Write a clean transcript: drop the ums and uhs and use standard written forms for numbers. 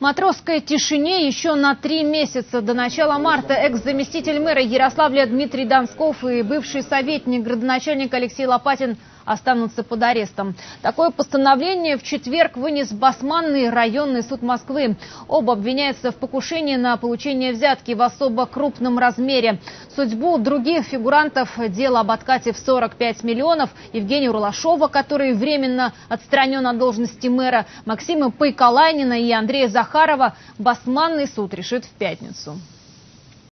Матросской тишине еще на 3 месяца. До начала марта экс-заместитель мэра Ярославля Дмитрий Донсков и бывший советник градоначальника Алексей Лопатин останутся под арестом. Такое постановление в четверг вынес Басманный районный суд Москвы. Оба обвиняются в покушении на получение взятки в особо крупном размере. Судьбу других фигурантов дела об откате в 45 миллионов Евгения Рулашова, который временно отстранен от должности мэра, Максима Пайкалайнина и Андрея Захарова Басманный суд решит в пятницу.